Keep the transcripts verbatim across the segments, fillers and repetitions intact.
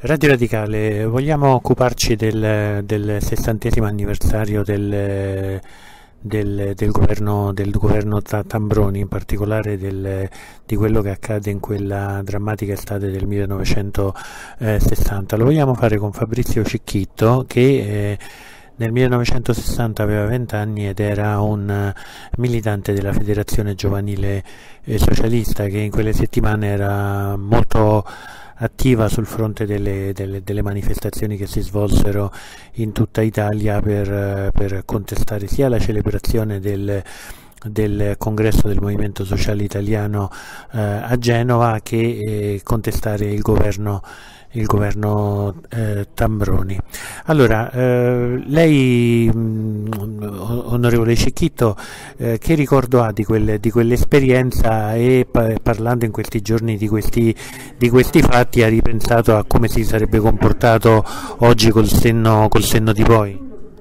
Radio Radicale, vogliamo occuparci del, del sessantesimo anniversario del, del, del governo, del governo Tambroni, in particolare del, di quello che accade in quella drammatica estate del millenovecentosessanta. Lo vogliamo fare con Fabrizio Cicchitto, che eh, nel millenovecentosessanta aveva venti anni ed era un militante della Federazione Giovanile eh, Socialista, che in quelle settimane era molto attiva sul fronte delle, delle, delle manifestazioni che si svolsero in tutta Italia per, per contestare sia la celebrazione del, del congresso del Movimento Sociale Italiano eh, a Genova che eh, contestare il governo il governo eh, Tambroni. Allora, eh, lei, mh, onorevole Cicchitto, eh, che ricordo ha di, quelle, di quell'esperienza e pa parlando in questi giorni di questi, di questi fatti ha ripensato a come si sarebbe comportato oggi col senno, col senno di poi?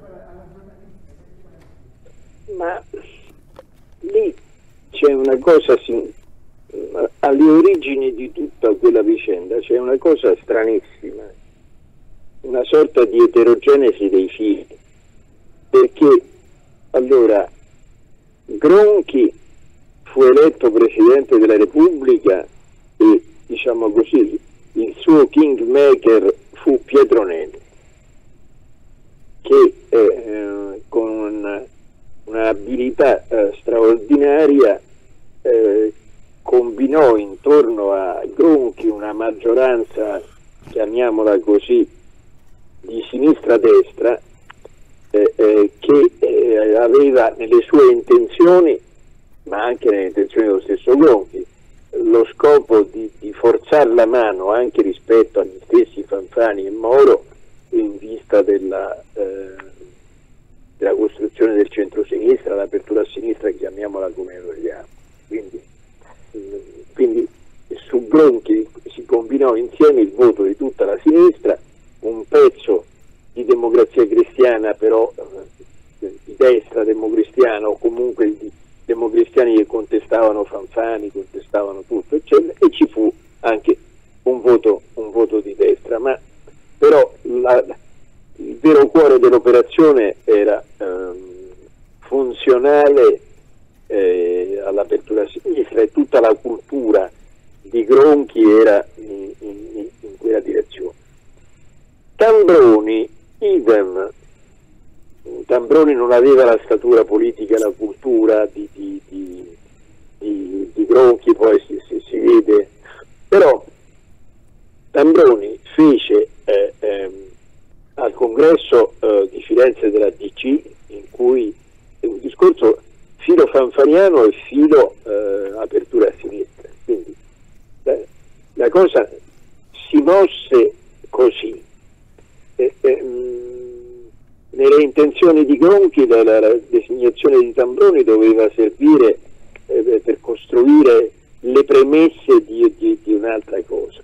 Ma lì c'è una cosa, alle origini di tutta quella vicenda c'è una cosa stranissima, una sorta di eterogenesi dei fili, perché allora Gronchi fu eletto Presidente della Repubblica e, diciamo così, il suo kingmaker fu Pietro Nelli, che eh, con una, un'abilità eh, straordinaria eh, combinò intorno a Gronchi una maggioranza, chiamiamola così, di sinistra-destra, eh, eh, che eh, aveva nelle sue intenzioni, ma anche nelle intenzioni dello stesso Gronchi, lo scopo di, di forzare la mano anche rispetto agli stessi Fanfani e Moro in vista della, eh, della costruzione del centro-sinistra, l'apertura a sinistra, chiamiamola come vogliamo. Quindi Quindi su Gronchi si combinò insieme il voto di tutta la sinistra, un pezzo di Democrazia Cristiana, però eh, di destra democristiana, o comunque di democristiani che contestavano Fanfani, contestavano tutto, eccetera, e ci fu anche un voto, un voto di destra. Ma però la, il vero cuore dell'operazione era ehm, funzionale Eh, all'apertura a sinistra, e tutta la cultura di Gronchi era in, in, in quella direzione. Tambroni, idem. Tambroni non aveva la statura politica e la cultura di, di, di, di, di Gronchi, poi si, si, si vede, però Tambroni fece eh, ehm, al congresso eh, di Firenze della D C, in cui un discorso filo fanfaniano e filo eh, apertura a sinistra, quindi la, la cosa si mosse così. E, e, mh, nelle intenzioni di Gronchi la, la, la designazione di Tambroni doveva servire eh, per costruire le premesse di, di, di un'altra cosa.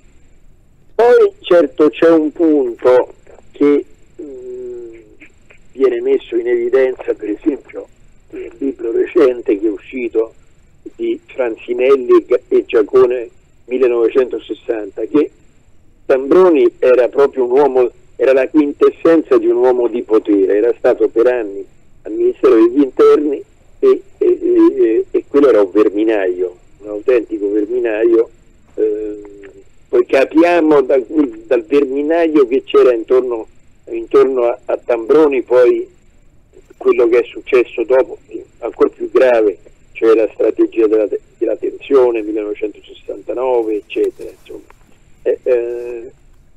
Poi certo c'è un punto che mh, viene messo in evidenza, per esempio il libro recente che è uscito di Franzinelli e Giacone millenovecentosessanta, che Tambroni era proprio un uomo, era la quintessenza di un uomo di potere, era stato per anni al Ministero degli Interni e, e, e, e quello era un verminaio, un autentico verminaio. Eh, poi capiamo dal, dal verminaio che c'era intorno, intorno a, a Tambroni poi quello che è successo dopo, ancora più grave, cioè la strategia della, della tensione millenovecentosessantanove, eccetera. Insomma, eh, eh,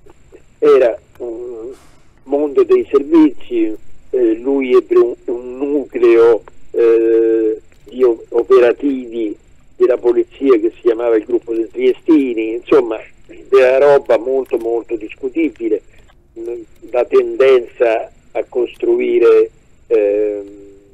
era un mondo dei servizi, eh, lui ebbe un, un nucleo eh, di operativi della polizia che si chiamava il gruppo dei Triestini, insomma, della roba molto molto discutibile, la tendenza a costruire Eh,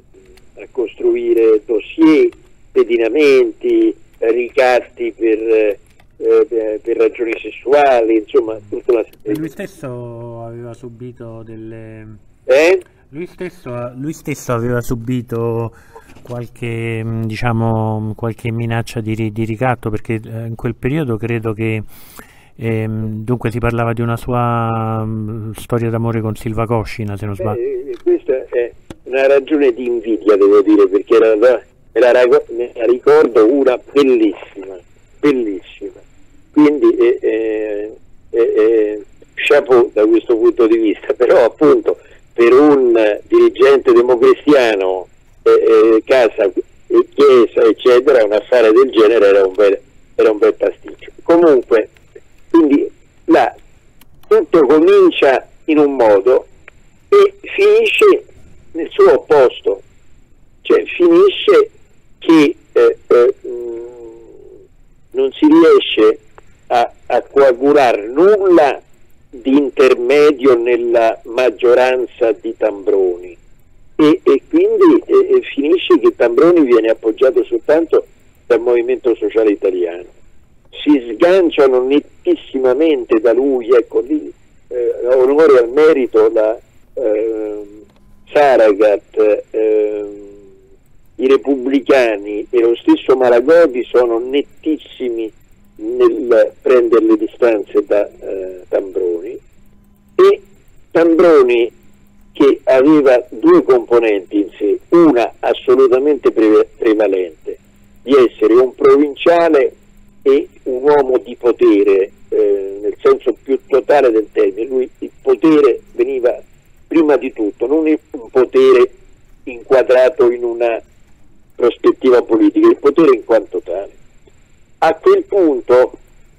a costruire dossier, pedinamenti, ricatti per, eh, per, per ragioni sessuali, insomma tutta una... Lui stesso aveva subito delle... Eh? Lui stesso, lui stesso aveva subito qualche, diciamo, qualche minaccia di, di ricatto, perché in quel periodo credo che E, dunque si parlava di una sua um, storia d'amore con Silva Coscina, se non sbaglio. Eh, questa è una ragione di invidia, devo dire, perché era, me, la, me la ricordo una bellissima, bellissima. Quindi eh, eh, eh, chapeau da questo punto di vista, però appunto per un dirigente democristiano, eh, eh, casa e chiesa eccetera, un affare del genere era un bel, era un bel pasticcio. Comunque, quindi là tutto comincia in un modo e finisce nel suo opposto, cioè finisce che eh, eh, non si riesce a, a coagulare nulla di intermedio nella maggioranza di Tambroni e, e quindi e, e finisce che Tambroni viene appoggiato soltanto dal Movimento Sociale Italiano. Si sganciano nettissimamente da lui, ecco lì eh, onore al merito la eh, Saragat, eh, i repubblicani e lo stesso Maragodi sono nettissimi nel prendere le distanze da eh, Tambroni, e Tambroni che aveva due componenti in sé, una assolutamente pre prevalente, di essere un provinciale e un uomo di potere eh, nel senso più totale del termine. Lui il potere veniva prima di tutto, non un potere inquadrato in una prospettiva politica, il potere in quanto tale. A quel punto,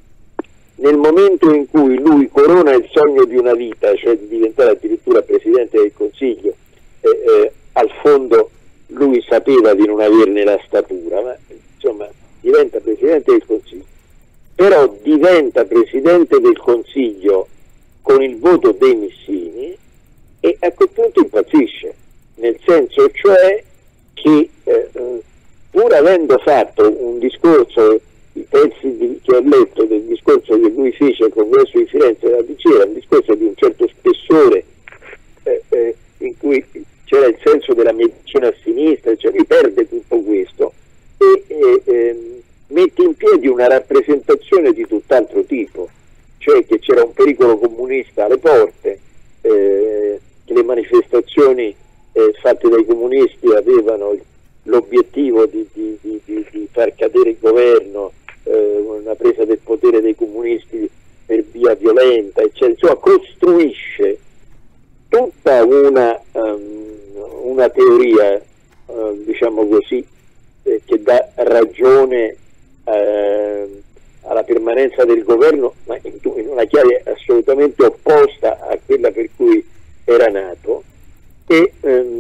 nel momento in cui lui corona il sogno di una vita, cioè di diventare addirittura Presidente del Consiglio, eh, eh, al fondo lui sapeva di non averne la statura, ma insomma diventa Presidente del Consiglio, però diventa Presidente del Consiglio con il voto dei Missini e a quel punto impazzisce, nel senso cioè che eh, pur avendo fatto un discorso, i pezzi di, che ho letto del discorso che lui fece al congresso di Firenze della B C E, era un discorso di un certo spessore eh, eh, in cui c'era il senso della medicina a sinistra, cioè lui perde tutto questo e eh, eh, mette in piedi una rappresentazione di tutt'altro tipo, cioè che c'era un pericolo comunista alle porte, eh, che le manifestazioni eh, fatte dai comunisti avevano l'obiettivo di, di, di, di, di far cadere il governo, eh, una presa del potere dei comunisti per via violenta, eccetera. Insomma, costruisce tutta una, um, una teoria, uh, diciamo così, eh, che dà ragione eh, alla permanenza del governo, ma in, in una chiave assolutamente opposta a quella per cui era nato, e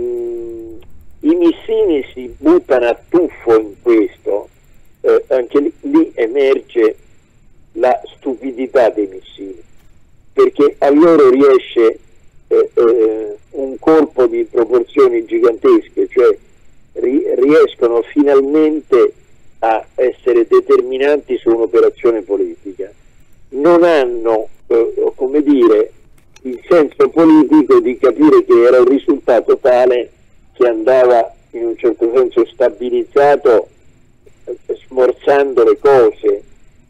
um, i Missini si buttano a tuffo in questo, eh, anche lì, lì emerge la stupidità dei Missini, perché a loro riesce eh, eh, un colpo di proporzioni gigantesche, cioè ri riescono finalmente a essere determinanti su un'operazione politica. Non hanno, eh, come dire, il senso politico di capire che era un risultato tale che andava in un certo senso stabilizzato, eh, smorzando le cose,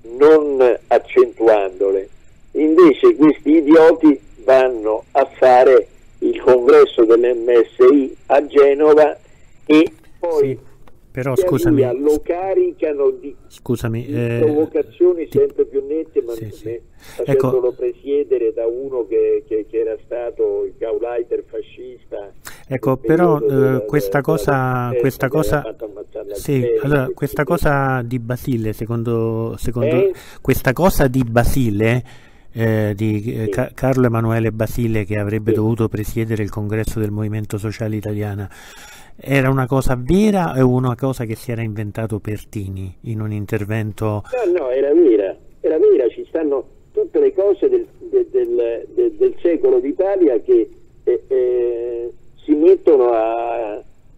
non accentuandole. Invece questi idioti vanno a fare il congresso dell'M S I a Genova e poi sì, però scusami, lo caricano di, scusami, di eh, provocazioni ti... sempre più nette, ma sì, sì. facendolo Ecco, presiedere da uno che, che, che era stato il Gauleiter fascista. Ecco, però eh, questa cosa, questa cosa, sì, allora, questa cosa di Basile, secondo, secondo eh? questa cosa di Basile, eh, di eh, sì. Ca Carlo Emanuele Basile, che avrebbe sì. dovuto presiedere il congresso del Movimento Sociale Italiano, era una cosa vera o una cosa che si era inventato Pertini in un intervento? No, no, era vera, era vera, ci stanno tutte le cose del, del, del, del, del secolo d'Italia che eh, eh, si mettono a,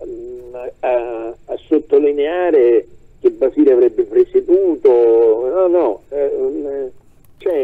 a, a, a sottolineare che Basile avrebbe presieduto, no, no, eh, cioè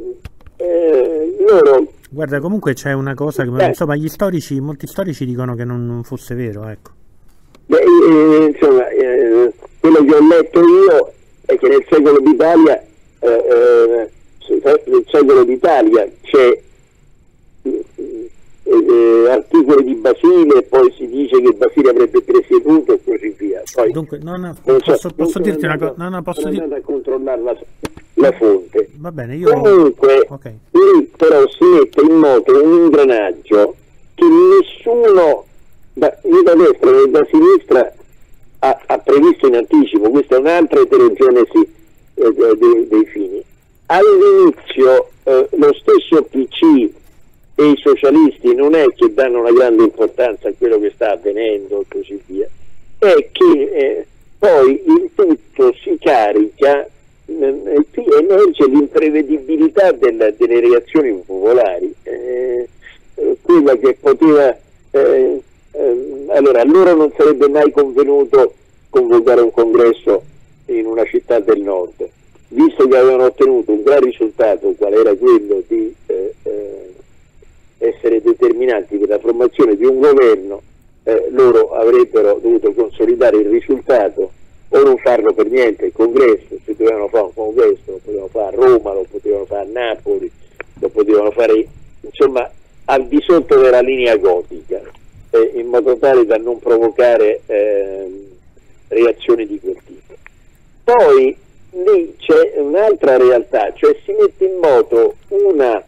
eh, loro... Guarda, comunque c'è una cosa che, eh. insomma, gli storici, molti storici dicono che non, non fosse vero, ecco. Beh, eh, insomma, eh, quello che ho letto io è che nel secolo d'Italia eh, eh, nel secolo d'Italia c'è eh, eh, articoli di Basile e poi si dice che Basile avrebbe presieduto e così via. Poi, Dunque, non, posso, so, posso dirti una cosa? No, no, posso sono dir... andato a controllare la, la fonte. Va bene, io... Comunque, okay. lì però si mette in moto un ingranaggio che nessuno, da, né da destra né da sinistra, ha, ha previsto in anticipo. Questa è un'altra eterogenesi eh, dei, dei fini. All'inizio eh, lo stesso P C e i socialisti non è che danno una grande importanza a quello che sta avvenendo e così via, è che eh, poi il tutto si carica e qui emerge l'imprevedibilità del, delle reazioni popolari, eh, quella che poteva eh, eh, allora a loro non sarebbe mai convenuto convocare un congresso in una città del nord, visto che avevano ottenuto un gran risultato, qual era quello di eh, eh, essere determinanti per la formazione di un governo, eh, loro avrebbero dovuto consolidare il risultato o non farlo per niente. Il congresso, se dovevano fare un congresso lo potevano fare a Roma, lo potevano fare a Napoli, lo potevano fare insomma al di sotto della linea gotica, eh, in modo tale da non provocare eh, reazioni di quel tipo. Poi lì c'è un'altra realtà, cioè si mette in moto una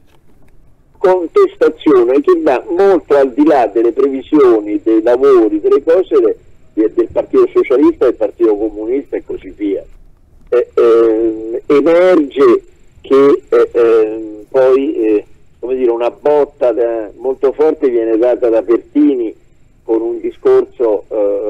contestazione che va molto al di là delle previsioni, dei lavori, delle cose de, de, del Partito Socialista, del Partito Comunista e così via. Eh, eh, emerge che eh, eh, poi eh, come dire, una botta da, molto forte viene data da Pertini con un discorso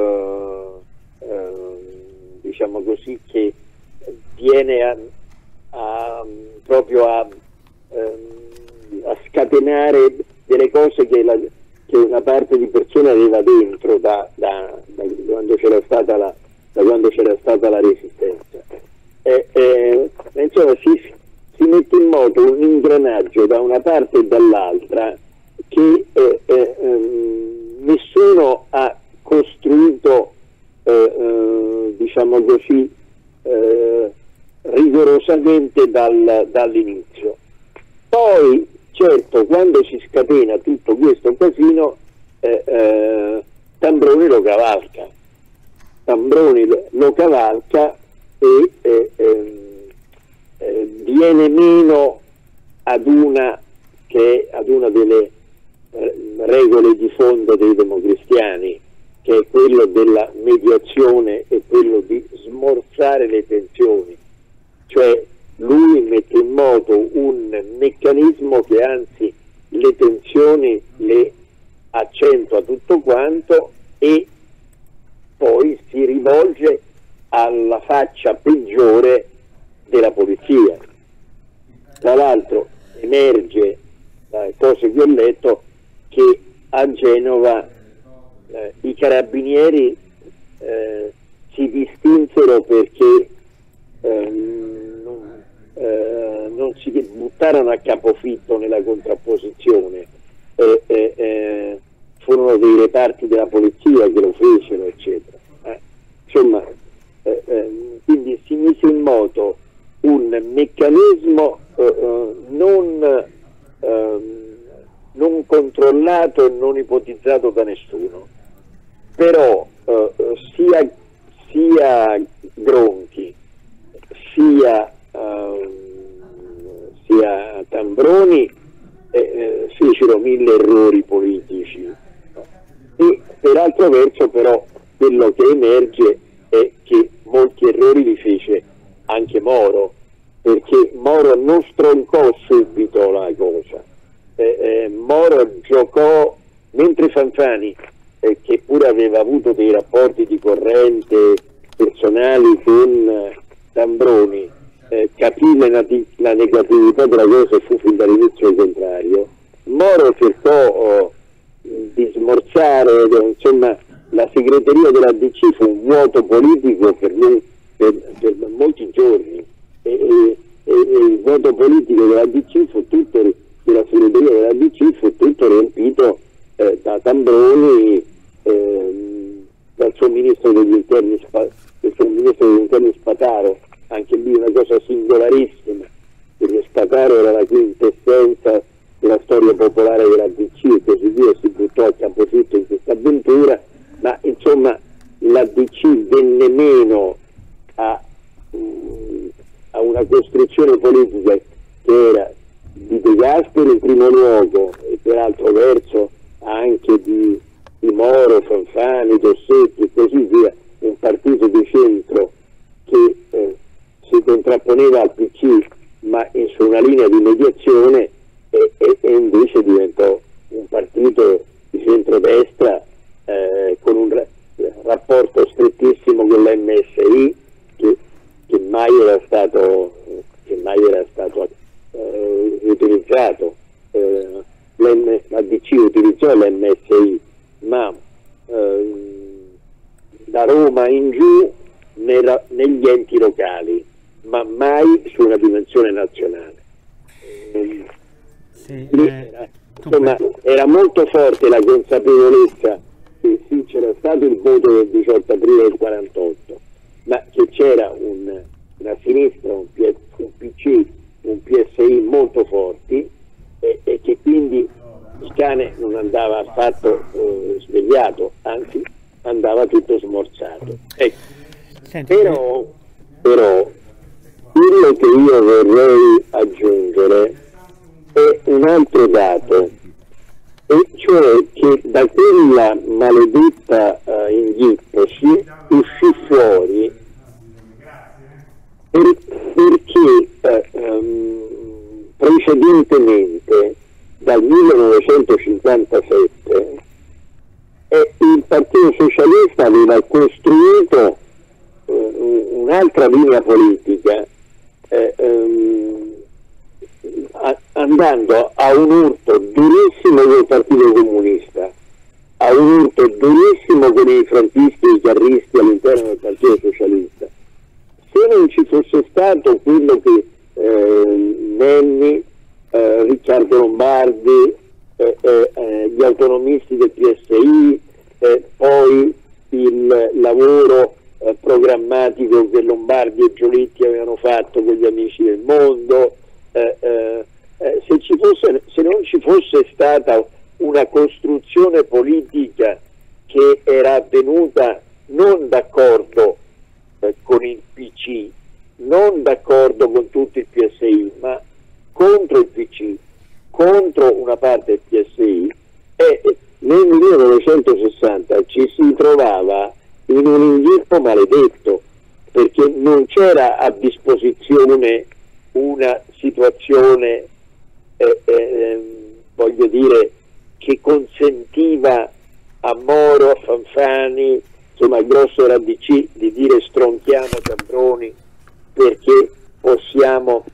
eh, eh, diciamo così che viene a, a, proprio a eh, a scatenare delle cose che, la, che una parte di persone aveva dentro da, da, da quando c'era stata la, da quando c'era stata la resistenza. Eh, eh, insomma si, si mette in moto un ingranaggio da una parte e dall'altra che eh, eh, ehm, nessuno ha costruito eh, eh, diciamo così eh, rigorosamente dal, dall'inizio. Poi certo, quando si scatena tutto questo casino, eh, eh, Tambroni lo cavalca, Tambroni lo, lo cavalca e eh, eh, eh, viene meno ad una, che è ad una delle eh, regole di fondo dei democristiani, che è quello della mediazione e quello di smorzare le tensioni, cioè lui mette in moto un meccanismo che anzi le tensioni le accentua tutto quanto e poi si rivolge alla faccia peggiore della polizia. Tra l'altro emerge dalle cose che ho letto che a Genova eh, i carabinieri eh, si distinsero perché ehm, Eh, non si buttarono a capofitto nella contrapposizione, eh, eh, eh, furono dei reparti della polizia che lo fecero, eccetera. Eh, insomma, eh, eh, quindi si mise in moto un meccanismo eh, eh, non, eh, non controllato e non ipotizzato da nessuno, però eh, sia, sia Gronchi sia Uh, sia Tambroni eh, eh, fecero mille errori politici, no? E per altro verso però quello che emerge è che molti errori li fece anche Moro, perché Moro non stroncò subito la cosa, eh, eh, Moro giocò mentre Fanfani eh, che pure aveva avuto dei rapporti di corrente personali con eh, Tambroni, Eh, capì la, la negatività della cosa e fu fin dall'inizio il contrario. Moro cercò oh, di smorzare, insomma la segreteria della D C fu un vuoto politico per, lui, per, per molti giorni e, e, e il vuoto politico della D C fu tutto, della segreteria della D C fu tutto riempito eh, da Tambroni, eh, dal suo ministro degli interni, del suo ministro degli interni Spataro, anche lì una cosa singolarissima, perché Spataro era la quintessenza della storia popolare della D C e così via, si buttò a capofitto in questa avventura, ma insomma la D C venne meno a, a una costruzione politica che era di De Gasperi in primo luogo e per altro verso anche di, di Moro, Fanfani, Dossetti e così via, un partito di centro che eh, si contrapponeva al P C ma in, su una linea di mediazione e, e, e invece diventò un partito di centrodestra eh, con un ra rapporto strettissimo con l'M S I che, che mai era stato, che mai era stato eh, utilizzato. Eh, la D C utilizzò l'M S I, ma eh, da Roma in giù nera, negli enti locali, ma mai su una dimensione nazionale. Eh, sì, era, insomma, era molto forte la consapevolezza che sì, c'era stato il voto del diciotto aprile del quarantotto, ma che c'era un, una sinistra, un, P, un P C, un P S I molto forti e, e che quindi il cane non andava affatto eh, svegliato, anzi andava tutto smorzato. Ecco. Senti, però, però quello che io vorrei aggiungere è un altro dato, e cioè che da quella maledetta uh, inghipposi uscì fuori per, perché uh, um, precedentemente dal millenovecentocinquantasette eh, il Partito Socialista aveva costruito uh, un'altra linea politica eh, um, a, andando a un urto durissimo del Partito Comunista, a un urto durissimo con i frontisti e i carristi all'interno del Partito Socialista. Se non ci fosse stato quello che eh, Nenni, eh, Riccardo Lombardi, eh, eh, gli autonomisti del P S I, eh, poi il lavoro eh, programmatico che Lombardi e Giolitti avevano fatto con gli Amici del Mondo, eh, eh, eh, se, ci fosse, se non ci fosse stata una costruzione politica che era avvenuta non d'accordo eh, con il P C, non d'accordo con tutto il P S I, ma contro il P C, contro una parte del P S I, e nel millenovecentosessanta ci si trovava in un inghippo maledetto, perché non c'era a disposizione una situazione eh, eh, voglio dire che consentiva a Moro, a Fanfani, insomma al grosso della D C, di dire stronchiamo Tambroni perché possiamo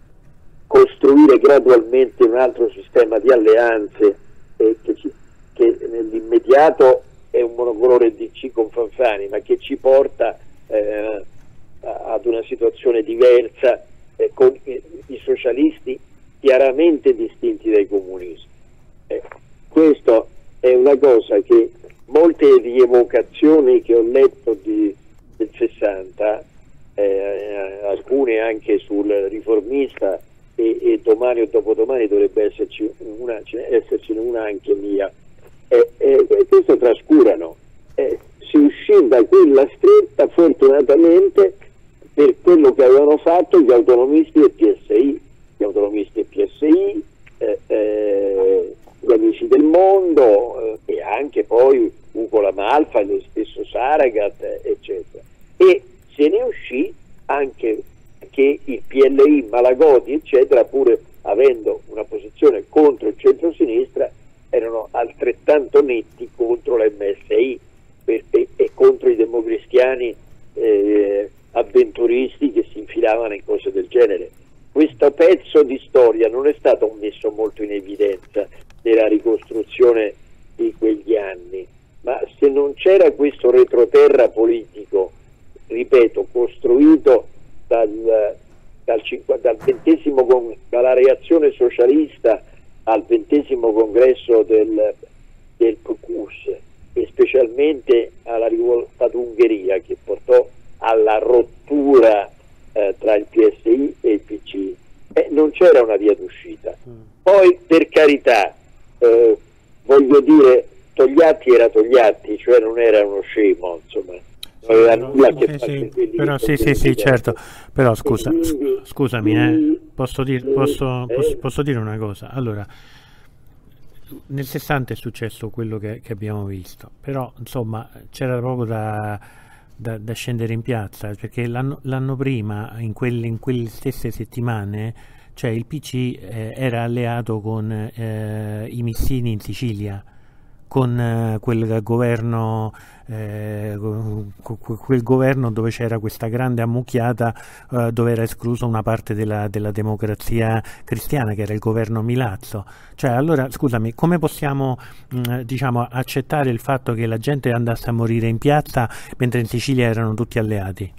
costruire gradualmente un altro sistema di alleanze eh, che, che nell'immediato è un monocolore D C con Fanfani, ma che ci porta eh, ad una situazione diversa eh, con i, i socialisti chiaramente distinti dai comunisti. Eh, questo è una cosa che molte rievocazioni che ho letto di, del sessanta, eh, alcune anche sul Riformista, e, e domani o dopodomani dovrebbe esserci una, essercene una anche mia, eh, eh, questo trascurano. Eh, si uscì da quella stretta fortunatamente per quello che avevano fatto gli autonomisti e P S I, gli autonomisti e P S I, eh, eh, gli Amici del Mondo eh, e anche poi Ugo La Malfa e lo stesso Saragat, eh, eccetera. E se ne uscì anche che il P L I, Malagodi, eccetera, pur avendo una posizione contro il centro-sinistra, erano altrettanto netti contro l'M S I per, e, e contro i democristiani eh, avventuristi che si infilavano in cose del genere. Questo pezzo di storia non è stato messo molto in evidenza nella ricostruzione di quegli anni, ma se non c'era questo retroterra politico, ripeto, costruito dal, dal, dal ventesimo con, dalla reazione socialista al ventesimo congresso del, del P C U S e specialmente alla rivolta d'Ungheria che portò alla rottura eh, tra il P S I e il P C, eh, non c'era una via d'uscita. Poi, per carità, eh, voglio dire, Togliatti era Togliatti, cioè non era uno scemo, insomma, non aveva però, nulla a che sì, fare sì, con quelli però che sì, sì, sì, certo, però scusa, quindi, scusami, eh, posso, dir, posso, eh, posso, posso dire una cosa? Allora, nel sessanta è successo quello che, che abbiamo visto, però insomma c'era proprio da, da, da scendere in piazza, perché l'anno, l'anno prima, in quelle, in quelle stesse settimane, cioè il P C eh, era alleato con eh, i missini in Sicilia, con eh, quel governo eh, quel governo dove c'era questa grande ammucchiata, eh, dove era esclusa una parte della, della democrazia cristiana, che era il governo Milazzo. Cioè, allora, scusami, come possiamo mh, diciamo, accettare il fatto che la gente andasse a morire in piazza mentre in Sicilia erano tutti alleati?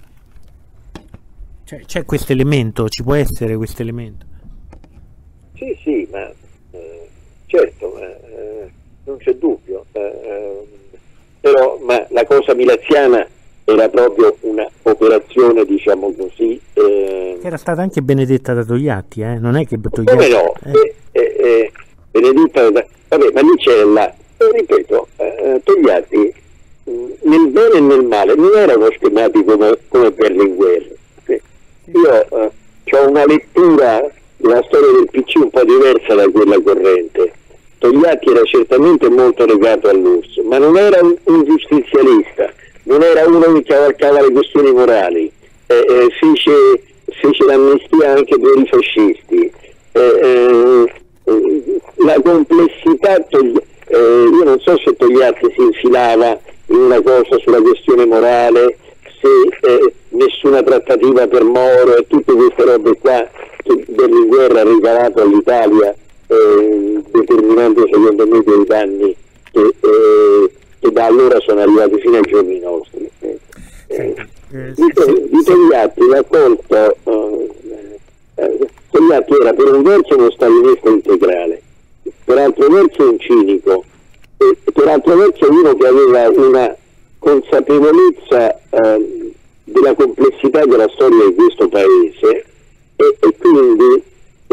Cioè, c'è questo elemento, ci può essere questo elemento? Sì, sì, ma eh, certo, ma, eh, non c'è dubbio, eh, però ma la cosa milaziana era proprio una operazione, diciamo così, eh, che era stata anche benedetta da Togliatti, eh? Non è che Togliatti, come no, eh. eh, eh, benedetta da, vabbè, ma lì c'è la, eh, ripeto, eh, Togliatti mh, nel bene e nel male non era uno schematico come, come Berlinguer. Eh, io eh, ho una lettura della storia del P C un po' diversa da quella corrente. Togliatti era certamente molto legato all'U R S S, ma non era un, un giustizialista, non era uno che cavalcava le questioni morali, eh, eh, fece, fece l'amnistia anche per i fascisti. Eh, eh, la complessità, eh, io non so se Togliatti si infilava in una cosa sulla questione morale, se eh, nessuna trattativa per Moro e tutte queste robe qua che Berlinguer ha ricavato all'Italia, eh, determinando secondo me dei danni che, eh, che da allora sono arrivati fino ai giorni nostri. Eh, eh, di, di Togliatti l'ha colto, eh, eh, Togliatti era per un verso uno stalinista integrale, per altro verso un cinico, e per altro verso uno che aveva una consapevolezza eh, della complessità della storia di questo paese, e, e quindi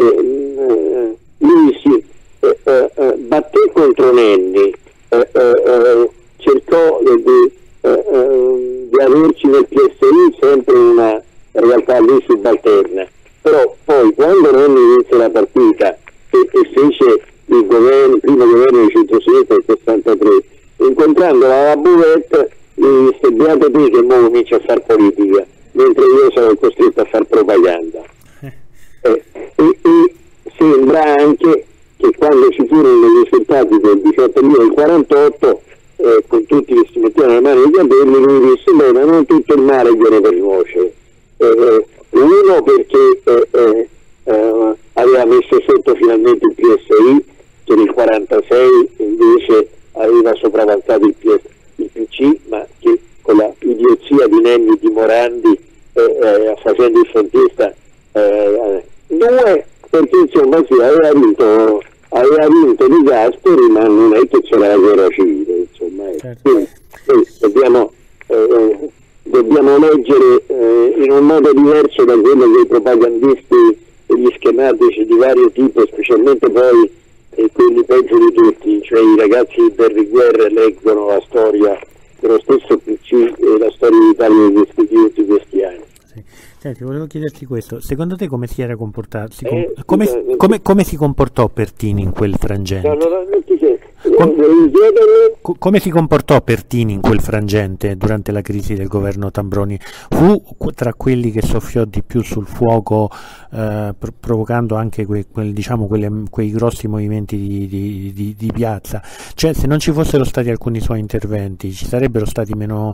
eh, lui si eh, eh, batté contro Nenni, eh, eh, cercò di, eh, eh, di averci nel P S I sempre una realtà lì subalterna, però poi quando Nenni inizia la partita e, e fece il governo, il primo governo di centrosinistra nel sessantatré, incontrandola alla buvette gli disse: beato te che ora comincia a fare politica, mentre io sono costretto a fare propaganda. Eh, e, e sembra anche che quando ci furono i risultati del diciotto aprile del quarantotto, eh, con tutti che si mettevano le mani nei capelli, lui disse: beh, ma non tutto il male viene per nuocere. Eh, uno perché eh, eh, eh, aveva messo sotto finalmente il P S I, che nel quarantasei invece aveva sopravanzato il, P S, il P C, ma che con la idiozia di Nenni e di Morandi, eh, eh, facendo il frontista, eh, due perché insomma sì, aveva vinto aveva vinto Di Gasperi, ma non è che c'era la guerra civile, insomma, eh. Certo. Quindi, quindi dobbiamo eh, dobbiamo leggere eh, in un modo diverso da quello che i propagandisti e gli schematici di vario tipo, specialmente poi eh, quelli peggio di tutti, cioè i ragazzi di Berlinguer leggono la storia dello stesso P C e la storia d'Italia di questi, di tutti questi anni. Senti, volevo chiederti questo, secondo te come si era comportato, si com- Eh, come, scusa, come, come si comportò Pertini in quel frangente? No, no, no, non ti sei. Com- Eh, Co- come si comportò Pertini in quel frangente durante la crisi del governo Tambroni? Fu qu- tra quelli che soffiò di più sul fuoco, eh, pro- provocando anche que- quel, diciamo, quelle, quei grossi movimenti di, di, di, di piazza? Cioè, se non ci fossero stati alcuni suoi interventi, ci sarebbero stati meno,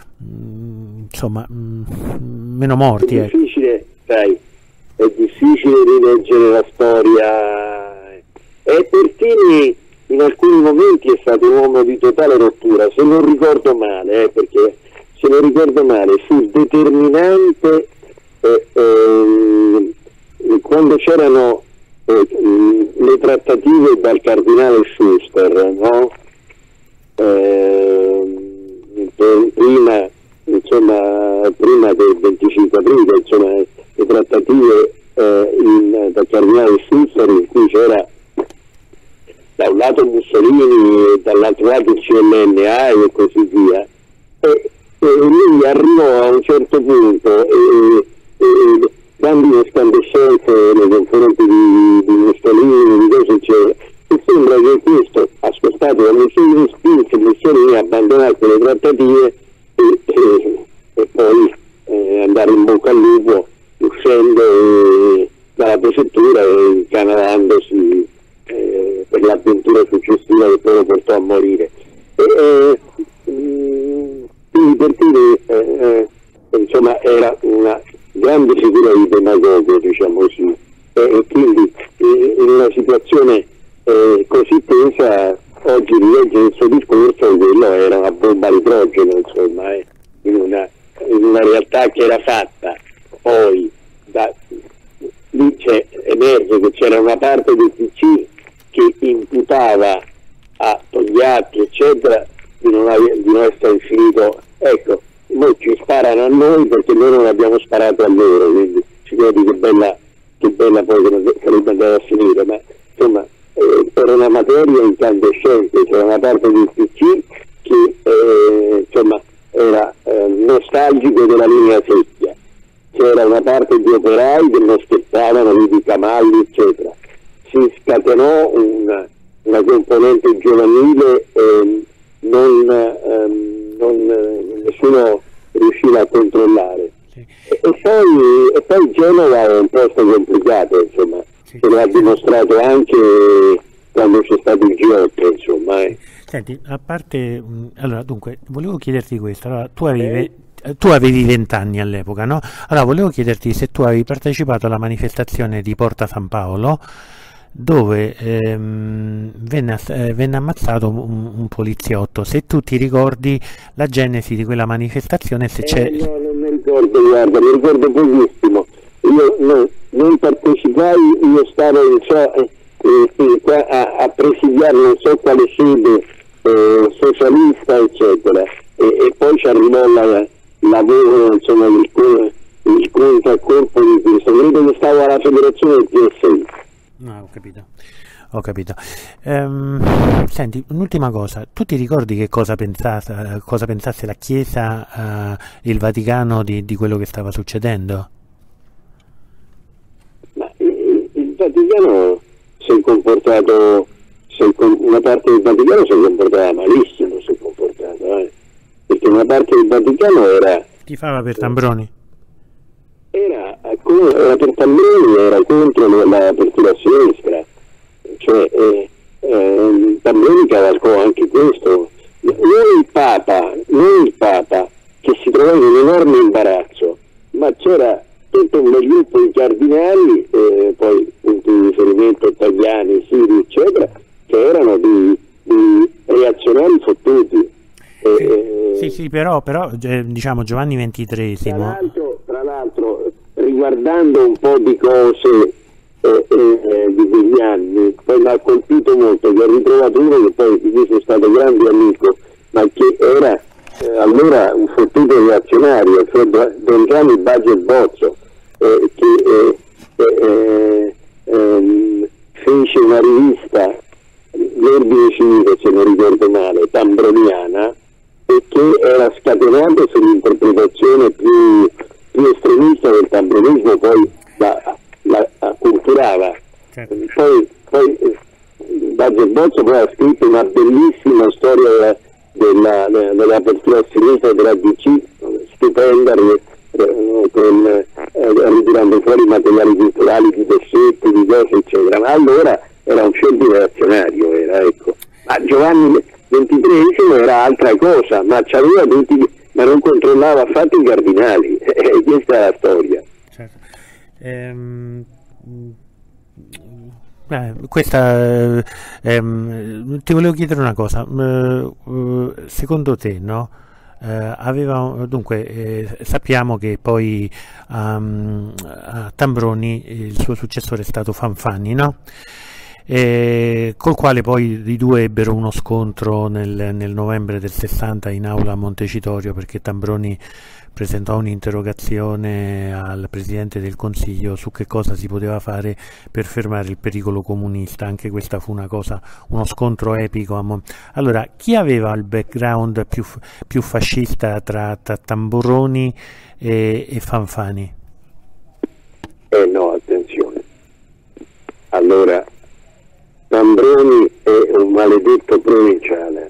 mh, insomma, mh, meno morti. È Ecco. difficile, sai, è difficile rileggere la storia. E Pertini in alcuni momenti è stato un uomo di totale rottura, se non ricordo male, eh, perché se non ricordo male fu determinante eh, eh, quando c'erano eh, le trattative dal cardinale Schuster, no? Eh, prima insomma prima del venticinque aprile, insomma le trattative eh, in, da Cardinale Schuster, in cui c'era da un lato Mussolini e dall'altro lato il C N N A e così via, e, e lui arrivò a un certo punto e, e dando le scandescenze nei confronti di, di Mussolini, di cose eccetera, e sembra che questo, ascoltato da Mussolini, spinse Mussolini a abbandonare le trattative e, e, e poi eh, andare in bocca al lupo uscendo eh, dalla prefettura e incanalandosi eh, per l'avventura successiva che poi lo portò a morire. E, eh, mh, quindi per dire, eh, eh, insomma, era una grande figura di demagogo, diciamo così, e, e quindi eh, in una situazione eh, così tesa, oggi rilegge il suo discorso, quello era una bomba di idrogeno, insomma, eh, in, una, in una realtà che era fatta poi da, lì emerge che c'era una parte del P C che imputava a Togliatti eccetera di non, ave, di non essere finito, ecco, noi ci sparano a noi perché noi non abbiamo sparato a loro, quindi ci vedi che bella, che bella poi sarebbe andata a finire, ma insomma eh, per una materia incandescente, c'era una parte del P C che eh, insomma era eh, nostalgico della linea secchia, c'era una parte di operai che non scherzavano di cavalli eccetera, si scatenò una, una componente giovanile e non, ehm, non eh, nessuno riusciva a controllare. Sì. E, e, poi, e poi Genova è un posto complicato, insomma, sì, se lo ha dimostrato anche quando c'è stato il G otto, insomma. Eh. Senti, a parte, allora, dunque, volevo chiederti questo, allora, tu avevi, eh. tu avevi vent'anni all'epoca, no? Allora, volevo chiederti se tu avevi partecipato alla manifestazione di Porta San Paolo, dove ehm, venne, eh, venne ammazzato un, un poliziotto, se tu ti ricordi la genesi di quella manifestazione, se c'è... Eh, no, non mi ricordo, guarda, mi ricordo pochissimo, io no, non partecipai, io stavo in so, eh, eh, a, a presidiare non so quale sede eh, socialista eccetera, e, e poi ci arrivò la lavoro, insomma, il, il conto a corpo di questo, credo che stavo alla federazione del P S I. No, ho capito, ho capito. Ehm, senti, un'ultima cosa, tu ti ricordi che cosa pensasse, cosa pensasse la Chiesa, eh, il Vaticano di, di quello che stava succedendo? Ma il, il Vaticano si è comportato, si è, una parte del Vaticano si è comportata malissimo, si è comportato, eh? Perché una parte del Vaticano era... Tifava per Tambroni? Era, era per Tambroni, era contro l'apertura a sinistra, cioè eh, eh, Tambroni cavalcò anche questo, non il Papa, non il Papa che si trovava in un enorme imbarazzo, ma c'era tutto un bel gruppo di cardinali, eh, poi punti di riferimento italiani, siri eccetera, che erano di, di reazionari fottuti. Sì, eh, sì, sì, però, però eh, diciamo Giovanni ventitreesimo. Tra l'altro, tra l'altro, riguardando un po' di cose eh, eh, di quegli anni, poi mi ha colpito molto che ho ritrovato uno che poi di cui sono stato grande amico, ma che era eh, allora un fottuto reazionario, cioè Don Gianni Baggio Bozzo, eh, che eh, eh, eh, fece una rivista, l'Ordine Civile, se non ricordo male, tambroniana, e che era scatenato sull'interpretazione più, più estremista del tambronismo, poi la, la acculturava. Certo. Poi, poi Baggio Bozzo poi ha scritto una bellissima storia della, della, dell'apertura a sinistra della D C, stupenda, con, eh, ritirando fuori materiali culturali di Bessetti, di cose eccetera, ma allora era un centro reazionario, era, ecco. Ma Giovanni ventitreesimo era altra cosa, ma c'aveva tutti, ma non controllava affatto i cardinali, e questa è la storia. Certo. Ehm, eh, questa ehm, ti volevo chiedere una cosa, eh, secondo te, no? Eh, aveva, dunque eh, sappiamo che poi um, a Tambroni il suo successore è stato Fanfani, no? E col quale poi i due ebbero uno scontro nel, nel novembre del sessanta in aula a Montecitorio, perché Tambroni presentò un'interrogazione al Presidente del Consiglio su che cosa si poteva fare per fermare il pericolo comunista. Anche questa fu una cosa, uno scontro epico. Allora, chi aveva il background più, più fascista tra, tra Tamburroni e, e Fanfani? Eh no, attenzione. Allora, Tambroni è un maledetto provinciale.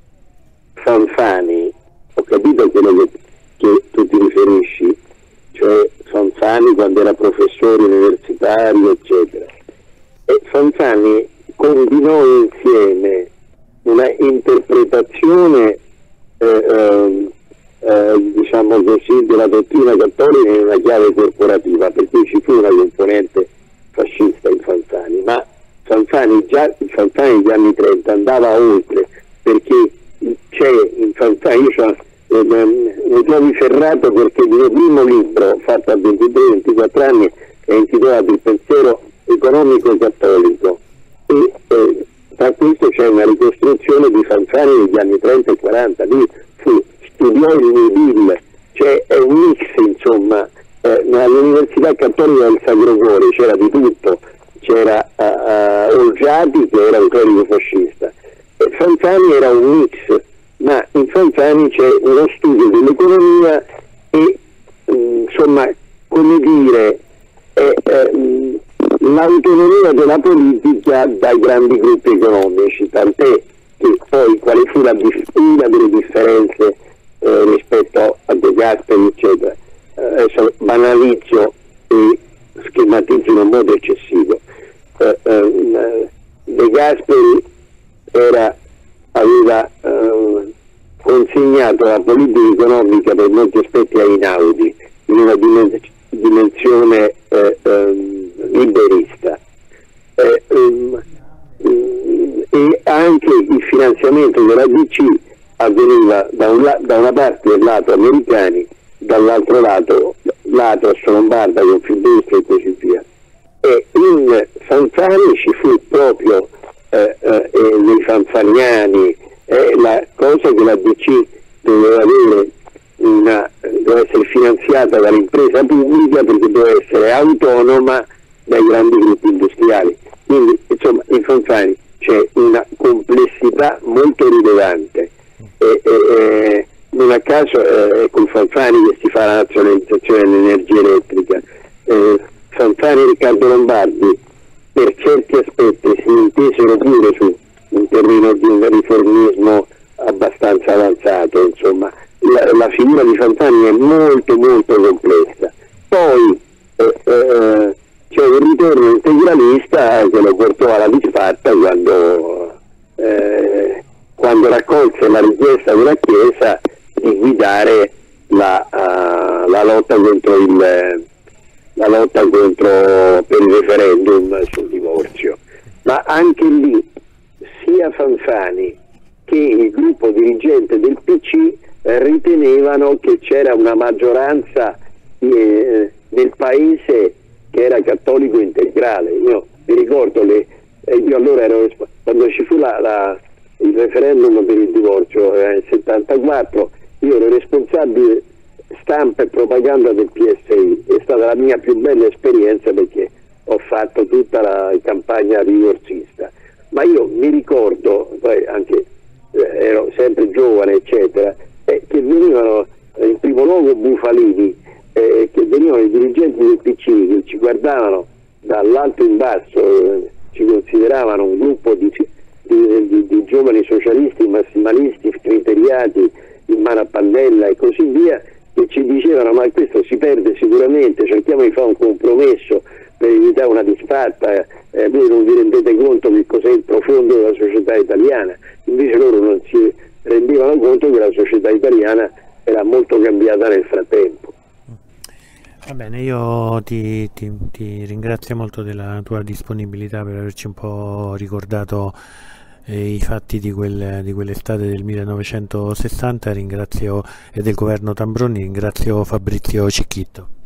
Fanfani, ho capito quello che, che tu ti riferisci, cioè Fanfani quando era professore universitario, eccetera. E Fanfani combinò insieme una interpretazione eh, eh, eh, diciamo così, della dottrina cattolica in una chiave corporativa, per cui ci fu una componente fascista in Fanfani, ma Fanfani già Fanfani negli anni trenta andava oltre, perché c'è in Fanfani, io eh, mi trovo ferrato perché il mio primo libro fatto a ventitré ventiquattro anni è intitolato Il pensiero economico cattolico e eh, tra questo c'è una ricostruzione di Fanfani negli anni trenta e quaranta, lì fu, studiò il New Deal, cioè è un mix, insomma, eh, all'Università Cattolica del Sacro Cuore c'era di tutto, c'era uh, uh, Olgiati che era un clerico fascista e Fanfani era un mix, ma in Fanfani c'è uno studio dell'economia e um, insomma, come dire, è, è, um, l'autonomia della politica dai grandi gruppi economici, tant'è che poi quale fu la una delle differenze eh, rispetto a De Gasperi, eccetera. Eh, adesso banalizzo e schematizzo in un modo eccessivo. Eh, eh, De Gasperi era, aveva eh, consegnato la politica economica per molti aspetti ai Einaudi in una dimensione eh, eh, liberista eh, um, e anche il finanziamento della D C avveniva da, un la da una parte del lato americani, dall'altro lato lato Lombarda, Confindustria e così via. E in Fanfani ci fu proprio eh, eh, nei fanfaniani eh, la cosa che la D C doveva avere una, doveva essere finanziata dall'impresa pubblica perché doveva essere autonoma dai grandi gruppi industriali. Quindi insomma in Fanfani c'è una complessità molto rilevante e, e, e non a caso eh, è con Fanfani che si fa la nazionalizzazione dell'energia elettrica. Eh, Fanfani e Riccardo Lombardi per certi aspetti si intesero pure su un terreno di un riformismo abbastanza avanzato, insomma la, la figura di Fanfani è molto molto complessa. Poi eh, eh, c'è un ritorno integralista che lo portò alla disfatta quando, eh, quando raccolse la richiesta della Chiesa di guidare la, uh, la lotta contro il la lotta contro per il referendum sul divorzio. Ma anche lì sia Fanfani che il gruppo dirigente del P C eh, ritenevano che c'era una maggioranza eh, nel paese che era cattolico integrale. Io mi ricordo, le, eh, io allora ero, quando ci fu la, la, il referendum per il divorzio eh, nel settantaquattro, io ero responsabile stampa e propaganda del P S I, è stata la mia più bella esperienza perché ho fatto tutta la campagna divorzista, ma io mi ricordo, poi anche eh, ero sempre giovane eccetera, eh, che venivano eh, in primo luogo Bufalini, eh, che venivano i dirigenti del P C che ci guardavano dall'alto in basso, eh, ci consideravano un gruppo di, di, di, di giovani socialisti, massimalisti, criteriati in mano a Pannella e così via, che ci dicevano ma questo si perde sicuramente, cerchiamo di fare un compromesso per evitare una disfatta, eh, voi non vi rendete conto che cos'è il profondo della società italiana. Invece loro non si rendevano conto che la società italiana era molto cambiata nel frattempo. Va bene, io ti, ti, ti ringrazio molto della tua disponibilità per averci un po' ricordato eh, i fatti di, quel, di quell'estate del millenovecentosessanta, ringrazio, e del governo Tambroni, ringrazio Fabrizio Cicchitto.